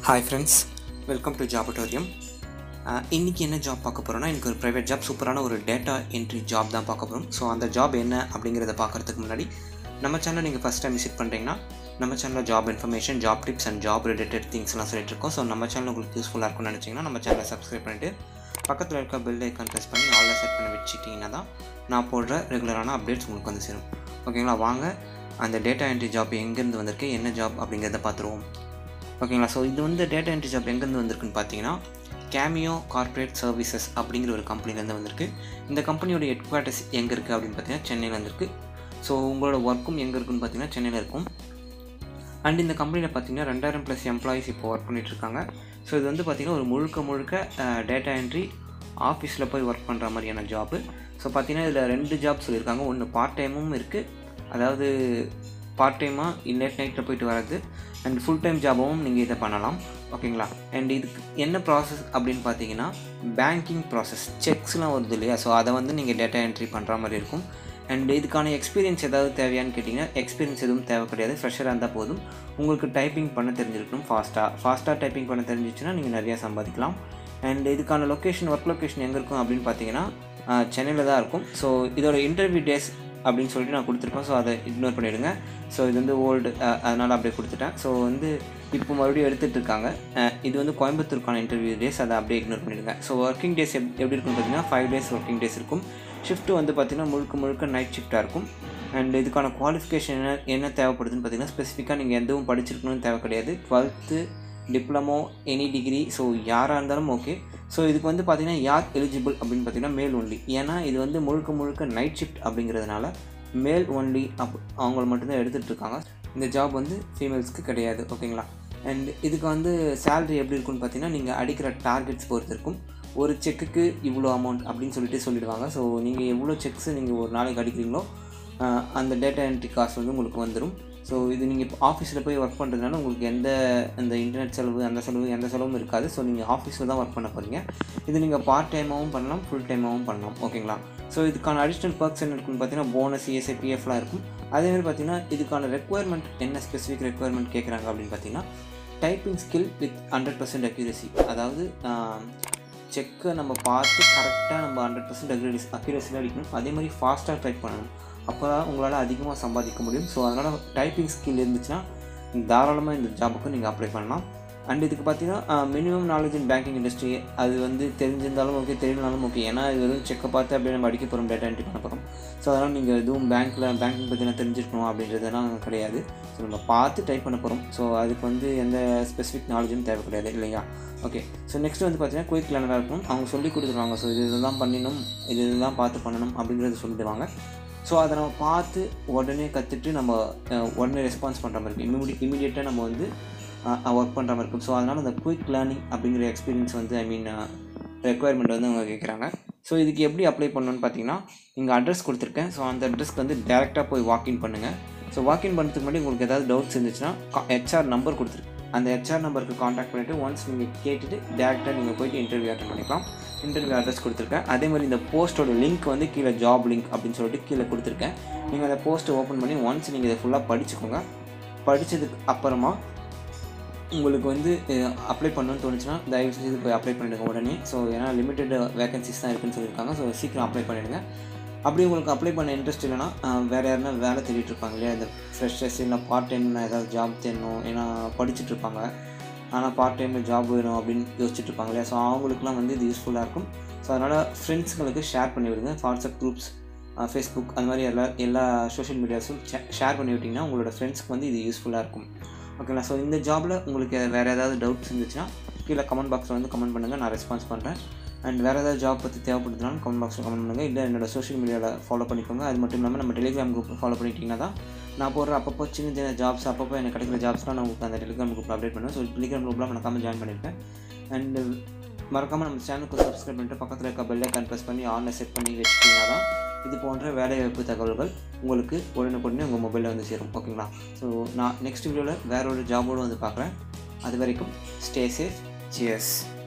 Hi friends, welcome to Jobatorium. இன்றைக்கி என்ன job பார்க்க போகிறோன்னா, எனக்கு ஒரு ப்ரைவேட் ஜாப், சூப்பரான ஒரு டேட்டா என்ட்ரி ஜாப் தான் பார்க்க போகிறோம். ஸோ அந்த ஜாப் என்ன அப்படிங்கிறத பார்க்குறதுக்கு முன்னாடி நம்ம சேனல் நீங்கள் ஃபஸ்ட் டைம் விசிட் பண்ணுறீங்கன்னா, நம்ம சேனலில் job information, job tips and job related திங்ஸ்லாம் சொல்லிட்டு இருக்கோம். ஸோ நம்ம சேனல் உங்களுக்கு யூஸ்ஃபுல்லாக இருக்கும்னு நினச்சிங்கன்னா நம்ம சேனலை சப்ஸ்கிரைப் பண்ணிவிட்டு பக்கத்தில் இருக்க பெல் ஐக்கான் ப்ரெஸ் பண்ணி ஆல்ல செட் பண்ணி வச்சுட்டிங்கன்னா தான் நான் போடுற ரெகுலரான அப்டேட்ஸ் உங்களுக்கு வந்து சேரும். ஓகேங்களா? வாங்க அந்த டேட்டா என்ட்ரி ஜாப் எங்கேருந்து வந்திருக்கு, என்ன ஜாப் அப்படிங்கிறத பார்த்துருவோம். ஓகேங்களா? ஸோ இது வந்து டேட்டா என்ட்ரி ஜாப் எங்கேருந்து வந்திருக்குன்னு பார்த்தீங்கன்னா, கேமியோ கார்ப்பரேட் சர்வீசஸ் அப்படிங்கிற ஒரு கம்பெனிலேருந்து வந்திருக்கு. இந்த கம்பெனியோட ஹெட் குவார்ட்டர்ஸ் எங்கே இருக்குது அப்படின்னு பார்த்தீங்கன்னா சென்னையில் வந்திருக்கு. ஸோ உங்களோட ஒர்க்கும் எங்கே இருக்குன்னு பார்த்தீங்கன்னா சென்னையில் இருக்கும். அண்ட் இந்த கம்பெனியில் பார்த்தீங்கன்னா 2000+ எம்ப்ளாயிஸ் இப்போ ஒர்க் பண்ணிகிட்ருக்காங்க. ஸோ இது வந்து பார்த்திங்கன்னா ஒரு முழுக்க டேட்டா என்ட்ரி ஆஃபீஸில் போய் ஒர்க் பண்ணுற மாதிரியான ஜாப்பு. ஸோ பார்த்திங்கன்னா இதில் 2 ஜாப் சொல்லியிருக்காங்க. ஒன்று பார்ட் டைமும் இருக்குது, அதாவது பார்ட் டைமாக லேட் நைட்டில் போயிட்டு வர்றது, அண்ட் ஃபுல் டைம் ஜாபாகவும் நீங்கள் இதை பண்ணலாம். ஓகேங்களா? அண்ட் இதுக்கு என்ன ப்ராசஸ் அப்படின்னு பார்த்தீங்கன்னா, பேங்கிங் ப்ராசஸ், செக்ஸ்லாம் வருது இல்லையா, ஸோ அதை வந்து நீங்கள் டேட்டா என்ட்ரி பண்ணுற மாதிரி இருக்கும். அண்ட் இதுக்கான எக்ஸ்பீரியன்ஸ் ஏதாவது தேவையான்னு கேட்டிங்கன்னா, எக்ஸ்பீரியன்ஸ் எதுவும் தேவை கிடையாது. ஃப்ரெஷராக இருந்தால் போதும். உங்களுக்கு டைப்பிங் பண்ண தெரிஞ்சிருக்கணும். ஃபாஸ்ட்டாக டைப்பிங் பண்ண தெரிஞ்சிச்சுன்னா நீங்கள் நிறையா சம்பாதிக்கலாம். அண்ட் இதுக்கான லொக்கேஷன், ஒர்க் லொக்கேஷன் எங்கே இருக்கும் அப்படின்னு பார்த்தீங்கன்னா சென்னையில் தான் இருக்கும். ஸோ இதோட இன்டர்வியூ டேஸ் அப்படின்னு சொல்லிட்டு நான் கொடுத்துருப்பேன். ஸோ அதை இக்னோர் பண்ணிவிடுங்க. ஸோ இது வந்து ஓல்டு, அதனால் அப்படியே கொடுத்துட்டேன். ஸோ வந்து இப்போ மறுபடியும் எடுத்துகிட்டு இருக்காங்க. இது வந்து கோயம்புத்தூருக்கான இன்டர்வியூ டேஸ், அதை அப்படியே இக்னோர் பண்ணிவிடுங்க. ஸோ ஒர்க்கிங் டேஸ் எப்படி இருக்குன்னு பார்த்தீங்கன்னா 5 days ஒர்க்கிங் டேஸ் இருக்கும். ஷிஃப்ட்டு வந்து பார்த்திங்கன்னா முழுக்க நைட் ஷிஃப்ட்டாக இருக்கும். அண்ட் இதுக்கான குவாலிஃபிகேஷன் என்ன தேவைப்படுதுன்னு பார்த்தீங்கன்னா, ஸ்பெசிஃபிக்காக நீங்கள் எதுவும் படிச்சிருக்கணும்னு தேவை கிடையாது. 12th diploma, any degree, so யாராக இருந்தாலும் ஓகே. ஸோ இதுக்கு வந்து பார்த்திங்கன்னா யார் எலிஜிபிள் அப்படின்னு பார்த்தீங்கன்னா மேல் ஒன்லி. ஏன்னா இது வந்து முழுக்க நைட் ஷிஃப்ட் அப்படிங்கிறதுனால மேல் ஒன்லி அவங்கள மட்டும்தான் எடுத்துகிட்டு இருக்காங்க. இந்த ஜாப் வந்து ஃபீமேல்ஸ்க்கு கிடையாது. ஓகேங்களா? அண்ட் இதுக்கு வந்து சேலரி எப்படி இருக்குன்னு பார்த்தீங்கன்னா, நீங்கள் அடிக்கிற டார்கெட்ஸ் பொறுத்து இருக்கும். ஒரு செக்குக்கு இவ்வளோ அமௌண்ட் அப்படின்னு சொல்லிடுவாங்க. ஸோ நீங்கள் எவ்வளோ செக்ஸு நீங்கள் ஒரு நாளைக்கு அடிக்கிறீங்களோ அந்த டேட்டா என்ட்ரி காஸ்ட் வந்து உங்களுக்கு வந்துடும். ஸோ இது நீங்கள் இப்போ ஆஃபீஸில் போய் ஒர்க் பண்ணுறதுனால உங்களுக்கு அந்த இன்டர்நெட் செலவு, அந்த செலவு, எந்த செலவும் இருக்காது. ஸோ நீங்கள் ஆஃபீஸில் தான் ஒர்க் பண்ண போகிறீங்க. இது நீங்கள் பார்ட் டைமாகவும் பண்ணலாம், ஃபுல் டைமாகவும் பண்ணலாம். ஓகேங்களா? ஸோ இதுக்கான அடிஷ்னல் பர்க்ஸ் என்ன இருக்குன்னு பார்த்தீங்கன்னா, போனஸ், இஎஸ்ஐ, பிஎஃப்லாம் இருக்கும். அதேமாதிரி பார்த்தீங்கன்னா இதுக்கான ரெக்குயர்மெண்ட், என்ன ஸ்பெசிஃபிக் ரெக்குயர்மெண்ட் கேட்குறாங்க அப்படின்னு பார்த்தீங்கன்னா, டைப்பிங் ஸ்கில் வித் 100% அக்யூரசி. அதாவது செக்கை நம்ம பார்த்து கரெக்டாக நம்ம 100% அக்யூரஸியில் அடிக்கணும். அதே மாதிரி ஃபாஸ்ட்டாக டைப் பண்ணணும். அப்போ தான் உங்களால் அதிகமாக சம்பாதிக்க முடியும். ஸோ அதனால் டைப்பிங் ஸ்கில் இருந்துச்சுன்னா தாராளமாக இந்த ஜாபுக்கு நீங்கள் அப்ளை பண்ணலாம். அண்ட் இதுக்கு பார்த்தீங்கன்னா minimum knowledge in banking industry, அது வந்து தெரிஞ்சிருந்தாலும் ஓகே, தெரியலனாலும் ஓகே. ஏன்னா இது வந்து செக்கை பார்த்து அப்படியே நம்ம அடிக்க போகிறோம், டேட்டா என்ட்ரி பண்ண போகிறோம். ஸோ அதனால் நீங்கள் எதுவும் பேங்கிங் பற்றினா தெரிஞ்சிருக்கணும் அப்படின்றதெல்லாம் கிடையாது. ஸோ நம்ம பார்த்து டைப் பண்ண போகிறோம். ஸோ அதுக்கு வந்து எந்த ஸ்பெசிஃபிக் நாலேஜும் தேவை கிடையாது இல்லையா? ஓகே. ஸோ நெக்ஸ்ட் வந்து பார்த்தீங்கன்னா குயிக் லேர்னராக இருக்கணும். அவங்க சொல்லி கொடுத்துருவாங்க. ஸோ இதெல்லாம் பண்ணணும், இதெல்லாம் பார்த்து பண்ணணும் அப்படிங்கிறது சொல்லிடுவாங்க. ஸோ அதை நம்ம பார்த்து உடனே கற்றுட்டு நம்ம உடனே ரெஸ்பான்ஸ் பண்ணுற மாதிரி இருக்கும். இமீடியட்டாக நம்ம வந்து ஒர்க் பண்ணுற மாதிரி இருக்கும். ஸோ அதனால் அந்த குயிக் லேர்னிங் அப்படிங்கிற எக்ஸ்பீரியன்ஸ் வந்து ரெக்குயர்மெண்ட் வந்து அவங்க கேட்குறாங்க. ஸோ இதுக்கு எப்படி அப்ளை பண்ணணும்னு பார்த்தீங்கன்னா, இங்கே அட்ரஸ் கொடுத்துருக்கேன். ஸோ அந்த அட்ரஸ்க்கு வந்து டேரெக்டாக போய் வாக்கின் பண்ணுங்கள். ஸோ வாக்கின் பண்ணுறதுக்கு முன்னாடி உங்களுக்கு ஏதாவது டவுட்ஸ் இருந்துச்சுன்னா ஹெச்ஆர் நம்பர் கொடுத்துருக்கு. அந்த ஹெச்ஆர் நம்பருக்கு காண்டாக்ட் பண்ணிவிட்டு ஒன்ஸ் நீங்கள் கேட்டுட்டு டேரெக்டாக நீங்கள் போய்ட்டு இன்டர்வியூ அட்டெண்ட் பண்ணிக்கலாம். இன்டர்வியூ அட்ரஸ் கொடுத்துருக்கேன். அதே மாதிரி இந்த போஸ்ட்டோட லிங்க் வந்து கீழே ஜாப் லிங்க் அப்படின்னு சொல்லிட்டு கீழே கொடுத்துருக்கேன். நீங்கள் அந்த போஸ்ட்டை ஓப்பன் பண்ணி ஒன்ஸ் நீங்கள் இதை ஃபுல்லாக படிச்சுக்கோங்க. படித்ததுக்கு அப்புறமா உங்களுக்கு வந்து அப்ளை பண்ணணும்னு தோணுச்சுன்னா தயவு செஞ்சு போய் அப்ளை பண்ணிவிடுங்க உடனே. ஸோ ஏன்னா லிமிட்டட் வேகன்சிஸ் தான் இருக்குன்னு சொல்லியிருக்காங்க. ஸோ சீக்கிரம் அப்ளை பண்ணிவிடுங்க. அப்படி உங்களுக்கு அப்ளை பண்ண இன்ட்ரெஸ்ட் இல்லைனா வேறு யாருனா வேலை தேடிட்டு இருப்பாங்க இல்லையா, இந்த ஃப்ரெஷர்ஸ் இல்லை பார்ட் டைமில் ஏதாவது ஜாப் தேடணும், ஏன்னா படிச்சுட்டு இருப்பாங்க ஆனால் பார்ட் டைமில் ஜாப் வேணும் அப்படின்னு யோசிச்சுட்டு இருப்பாங்க இல்லையா. ஸோ அவங்களுக்குலாம் வந்து இது யூஸ்ஃபுல்லாக இருக்கும். ஸோ அதனால் ஃப்ரெண்ட்ஸுங்களுக்கு ஷேர் பண்ணி விடுங்க. வாட்ஸ்அப் குரூப்ஸ், ஃபேஸ்புக், அந்த மாதிரி எல்லா சோஷியல் மீடியாஸும் ஷேர் பண்ணி விட்டிங்கன்னா உங்களோட ஃப்ரெண்ட்ஸ்க்கு வந்து இது யூஸ்ஃபுல்லாக இருக்கும். ஓகேங்களா? ஸோ இந்த ஜாபில் உங்களுக்கு வேறு ஏதாவது டவுட்ஸ் இருந்துச்சுன்னா கீழே கமெண்ட் பாக்ஸில் வந்து கமெண்ட் பண்ணுங்கள், நான் ரெஸ்பான்ஸ் பண்ணுறேன். அண்ட் வேறு ஏதாவது ஜாப் பற்றி தேவைப்படுதுனாலும் கமெண்ட் பாக்ஸில் கமெண்ட் பண்ணுங்கள். இல்லை என்னோடய சோஷியல் மீடியாவில் ஃபாலோ பண்ணிக்கோங்க. அது மட்டும் இல்லாமல் நம்ம டெலிகிராம் குரூப் ஃபாலோ பண்ணிட்டீங்கன்னா தான் நான் போடுற அப்பப்போ சின்ன ஜாப்ஸ், அப்பப்போ எனக்கு கிடைக்கிற ஜாப்ஸ்லாம் நான் உங்களுக்கு அந்த டெலிகிராம் குரூப்பில் அப்டேட் பண்ணுவேன். ஸோ டெலிகிராம் குரூப்லாம் மறக்காமல் ஜாயின் பண்ணியிருக்கேன். அண்டு மறக்காமல் நம்ம சேனலுக்கு சப்ஸ்கிரைப் பண்ணிட்டு பக்கத்தில் இருக்க பெல் ஐக்கான் ப்ரெஸ் பண்ணி ஆன்லைன் செட் பண்ணி வச்சுட்டிங்கன்னா தான் இது போன்ற வேலைவாய்ப்பு தகவல்கள் உங்களுக்கு உடனுக்குடனே உங்கள் மொபைலில் வந்து சேரும். ஓகேங்களா? ஸோ நான் நெக்ஸ்ட் வீடியோவில் வேற ஒரு ஜாபோடு வந்து பார்க்குறேன். அது வரைக்கும் ஸ்டே சேஃப். சியர்ஸ்.